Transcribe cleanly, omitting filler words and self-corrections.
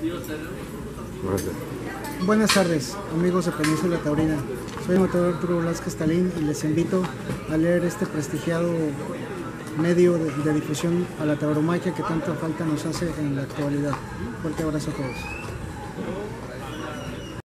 Gracias. Buenas tardes, amigos de Península Taurina. Soy el matador Arturo Velázquez Talín y les invito a leer este prestigiado medio de difusión a la tauromaquia que tanta falta nos hace en la actualidad. Fuerte abrazo a todos.